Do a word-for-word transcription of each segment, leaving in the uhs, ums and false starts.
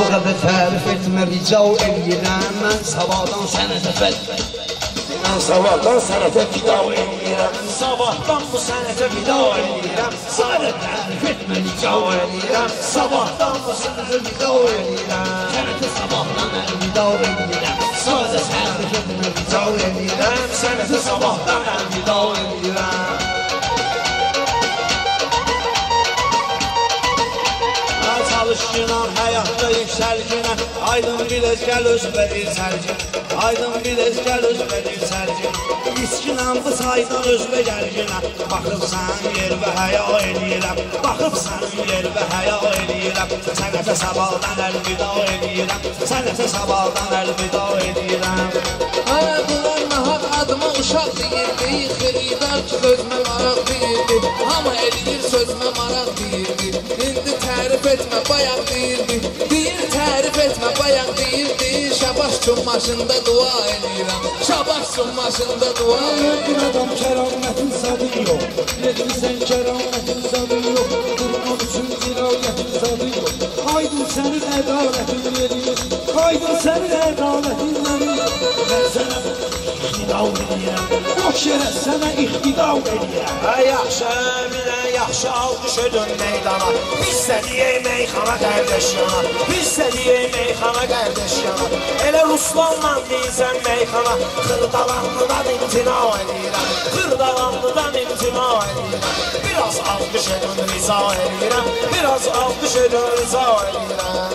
bu qədər tərif etmə rica eləyirəm. Mən sabahdan sənətə fəd Mən sabahdan sənətə fida eləyirəm. Sabahdan bu sənətə fida eləyirəm. Sənət tərif etmə rica eləyirəm. Sabahdan bu sənətə fida eləyirəm. Sənətə sabahdan əlvida eləyirəm. Sənətə tərif etmə rica eləyirəm. Sənətə sabahdan əlvida eləyirəm. Çalışqınan, həyatda yüksəlginə Aydın bilez gəl öz verir sərgin Aydın bilez gəl öz verir sərgin İçkinən bu saydan özbə gəlginə Baxıb sən yer və həya eləyirəm Baxıb sən yer və həya eləyirəm Sənətə sabahdan əlvida eləyirəm Sənətə sabahdan əlvida eləyirəm Bunlar nahaq adıma uşaq deyirdi Xeridar ki sözmə maraq deyirdi Amma eləyir sözmə maraq deyirdi İndi tərif etmə bayaq deyirdi Deyir tərif etmə bayaq deyirdi Şabaş çummaşında dua eləyirəm Şabaş çummaşında dua eləyirəm Bir adam kəramətin zadı yox Yetmisən kəramətin zadı yox Durmaq üçün zirayətin zadı yox Aydın sənin ədalətin verir Aydın sənin ədalətin verir Mən sənə ixtidal edirəm Boş yerə sənə ixtidal edirəm Yaxşı əminə yaxşı alqış ödün meydana Biz də deyək meyxana qardeş yana Biz də deyək meyxana qardeş yana Elə Ruslanla deysən meyxana Xırdalanlıdan imtina edirəm Xırdalanlıdan imtina edirəm Biraz alqış ödün riza edirəm Biraz alqış ödün riza edirəm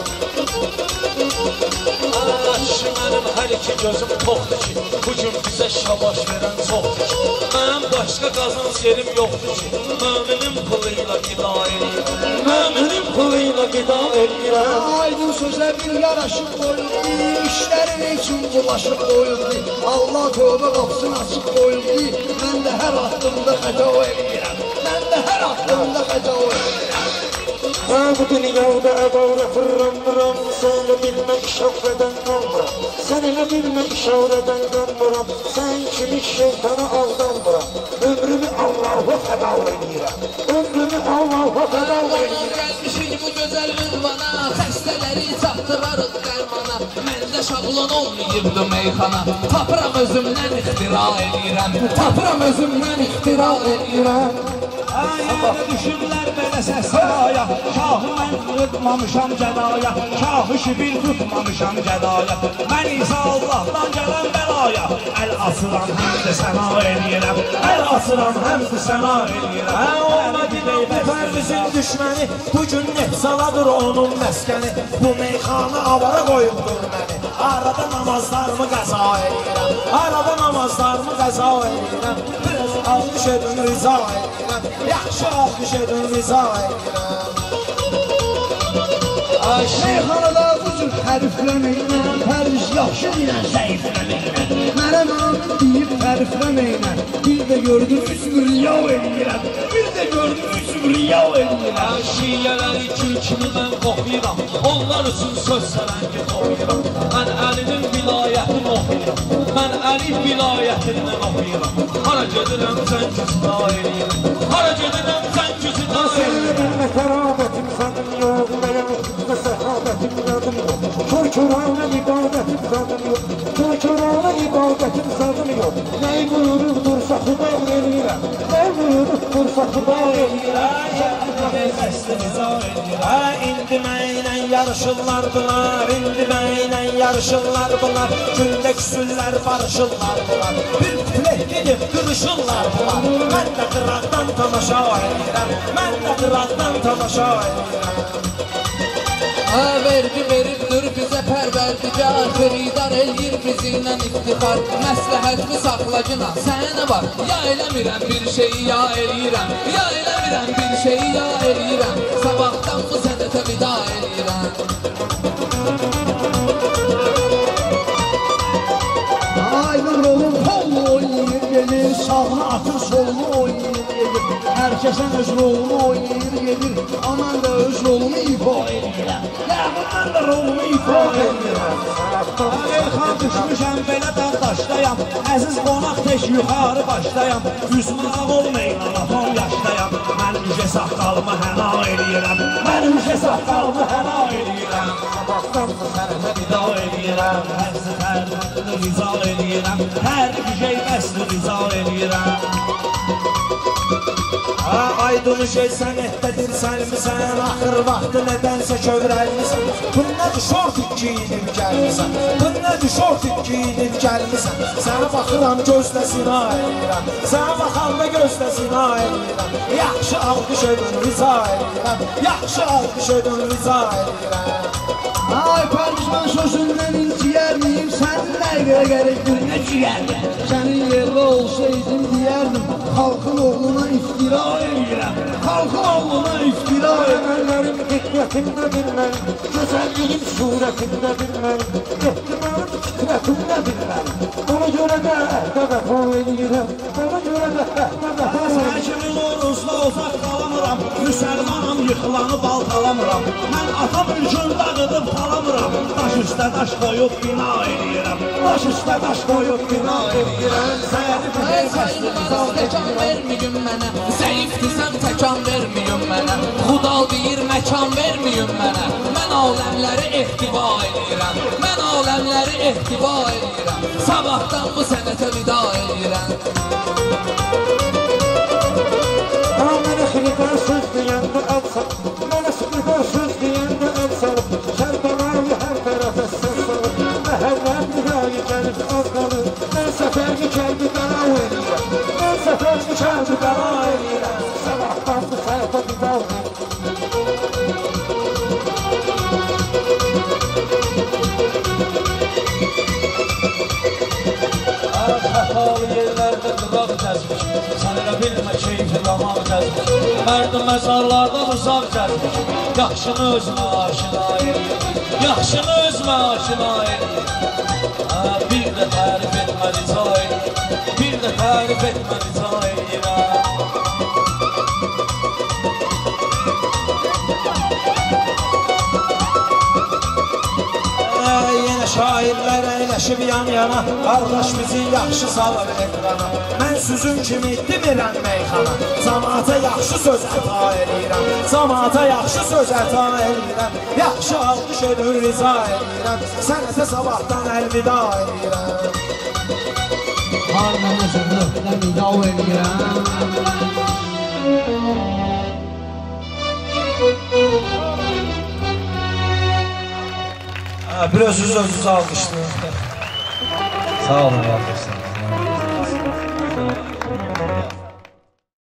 Aşı mənim hər iki gözüm toxdur ki Bugün bizə şabaş verən çoxdur ki Mənim başqa qazanc yerim yoxdur ki Möminin pılıyla qida eləyirəm Möminin pılıyla qida eləyirəm Aydın sözə bir yaraşıq qoyuldu İşlərin üçün bulaşıq qoyuldu Allah tövbə qapısını açıq qoyuldu Mən də hər addımda xəta eləyirəm Mən də hər addımda xəta eləyirəm Bu dünyada əbəvrə fırlanmıram Sənə bilmək şəvrədən qalmıram Sənə bilmək şəvrədən qalmıram Sən kimi şeytana aldanmıram Ömrümü Allah'a fəda edirəm Ömrümü Allah'a fəda edirəm Gəlmişik bu gözəl ünvana Xəstələri çatdırarıq dərmana Məndə şablon olmayıbdı meyxana Tapıram özümdən ixtira eləyirəm Tapıram özümdən ixtira eləyirəm Ayağına düşürlər belə səsaya Şahı mən tutmamışam cədaya Şahı şibil tutmamışam cədaya Mən isə Allahdan gələn bəlaya Əl asıram həm də səna eləyirəm Əl asıram həm də səna eləyirəm Olmadı bu pərvizin düşməni Bugün nefsaladır onun məskəni Bu meyxanı avara qoyubdur məni Arada namazlarımı qəza eləyirəm Arada namazlarımı qəza eləyirəm Biraz alqış edin riza eləyirəm Yaxşı alqış edin riza eləyirəm Meyxanada bu cür tərifləməklə Pərviz yaxşı deyən zəifləməklə Mənə namin deyib tərifləməklə Bir də gördüm üç riya eləyirəm Bir də gördüm üç riya eləyirəm Şiyələri kül kimi mən qoxuyuram Onlar üçün söz sələngi qoxuyuram Mən əlinin vilayətini oxuyuram Mən əlin vilayətindən oxuyuram Hara gedirəm sən küsda eləyirəm Hara gedirəm sən küsda eləyirəm Sənin tərabətim sənin yox Mənim və səhabətim yadım yox Kör-körana ibadetim zadım yox Kör-körana ibadetim zadım yox Nəyi buyurubdursa xuda eləyirəm Nəyi buyurubdursa xuda eləyirəm İndi mənlə yarışırlar bunlar İndi mənlə yarışırlar bunlar Gündə küsürlər barışırlar bunlar Bir plek gedib qırışırlar bunlar Mən də qıraqdan tamaşa edirəm Mən də qıraqdan tamaşa edirəm Vergi veribdir bizə pərverdigar Xeridar eləyir bizinlə iftixar Məsləhətmi saxla günah sənə var Ya eləmirəm bir şeyi ya eləyirəm Ya eləmirəm bir şeyi ya eləyirəm Sabahdan bu sənətə vida eləyirəm Aydın rolun kollu oynayır gelir Sağını atır solunu oynayır gelir Hər Kəsən öz rolunu oynayır, gedir. Aman da öz rolunu ifa edirəm. Yəqin mən də rolunu ifa edirəm. Elxan düşmüşəm, belə dağ daşdayam. Əziz qonaq teş yuxarı başdayam. Yüzmağ olmayın, anafon yaşdayam. Mən müjə saqqalımı həna eləyirəm. Mən müjə saqqalımı həna eləyirəm. Sabahdan bu sənətə vida eləyirəm. Həzzi tərifini riza eləyirəm. Hər bir şey bəsli riza eləyirəm. Aydın şey sənətdədir səlmisən. Axır vaxtı nədənsə kövrəlmisən. Bu nədir şortik giyinib gəlmisən. Bu nədir şortik giyinib gəlmisən. Sənə baxıram gözlə sina eləyirəm. Sənə baxanda gözlə sina eləyirəm. Yaxşı alqış ödün riza eləyirəm. Yaxşı alqış ödün riza eləyirəm. Ay pərişman sözündən inciyər miyim? Sənin nəyə gərəkdir nə ciyərdir? Sənin yerli olsaydım deyərdim. Xalqın oğluna iftira eləyirəm. Xalqın oğluna iftira eləyirəm. Diqqətimdə bilməm, gözəlliyim surətində bilməm. Ehtimalım fitrətimdə bilməm. Ona görə də əhdə vəfa eləyirəm. Ona görə də əhdə vəfa eləyirəm. Sən kimin oruzla uzaq qalamıram. Müsəlmanım yıxılanı baltalamıram. Mən atam ülkün dağıdıb talamıram. Daş üstə daş qoyub bina eləyirəm. Daş üstə daş qoyub bina eləyirəm. Təkan verməyin mənə, zəifdirsən təkan verməyin mənə. Xudal deyir məkan verməyin mənə. Mən aləmləri ehtiva eləyirəm. Mən aləmləri ehtiva eləyirəm. Sabahdan bu sənətə vida eləyirəm. Mənə xiliqar söz deyəndə ədsəm. Mənə xiliqar söz deyəndə ədsəm. Şərqələri hər tərəfə səs salır. Məhəvvət mühəyi gəlib az qalır. Mən səfərli kəlbi qəna eləyirəm. Mən səfərli kəlbi qəna eləyirəm. Sabahdan bu sənətə vida eləyirəm. Xətalı yerlərdə qıraq gəzmiş. Sən elə bilmə keyfi damaq gəzmiş. Mərdi məzarlardan uzaq gəzmiş. Yaxşını özünə aşina eləyir. Yaxşını özünə aşina eləyir. Bir də tərif etmə rica eləyir. Bir də tərif etmə rica eləyirəm. Yenə şairlər əyləşib yan yana. Qardaş bizi yaxşı salır ekrana. Mən süzün kimi demirəm meyxana. Cəmaata yaxşı söz əta eləyirəm. Cəmaata yaxşı söz əta eləyirəm. Yaxşı alqış ödür riza eləyirəm. Sənətə sabahdan əlvida eləyirəm. Var mənə sözlükdən vida eləyirəm. Biraz öz-özünüzü alqışlayın. Sağ olun.